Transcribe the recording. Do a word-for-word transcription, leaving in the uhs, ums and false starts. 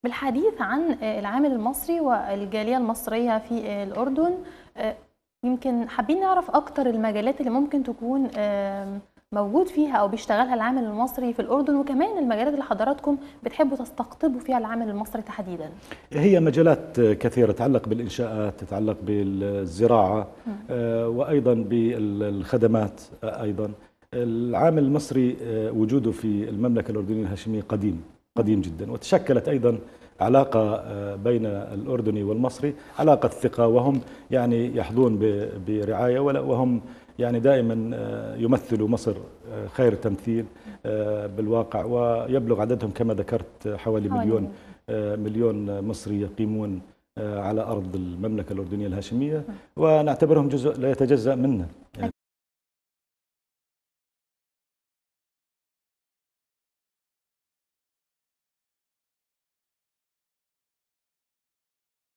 بالحديث عن العامل المصري والجالية المصرية في الأردن، يمكن حابين نعرف أكتر المجالات اللي ممكن تكون موجود فيها أو بيشتغلها العامل المصري في الأردن، وكمان المجالات اللي حضراتكم بتحبوا تستقطبوا فيها العامل المصري تحديدا. هي مجالات كثيرة تتعلق بالإنشاءات، تتعلق بالزراعة، وأيضا بالخدمات. أيضا العامل المصري وجوده في المملكة الأردنية الهاشمية قديم قديم جدا، وتشكلت أيضا علاقة بين الأردني والمصري، علاقة ثقة، وهم يعني يحظون برعاية، وهم يعني دائما يمثلوا مصر خير تمثيل بالواقع، ويبلغ عددهم كما ذكرت حوالي مليون مليون مصري يقيمون على أرض المملكة الأردنية الهاشمية، ونعتبرهم جزء لا يتجزأ منا.